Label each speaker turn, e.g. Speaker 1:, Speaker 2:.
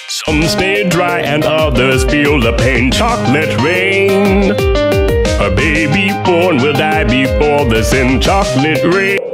Speaker 1: Some stay dry and others feel the pain. Chocolate rain. A baby born will die before the sin. Chocolate rain.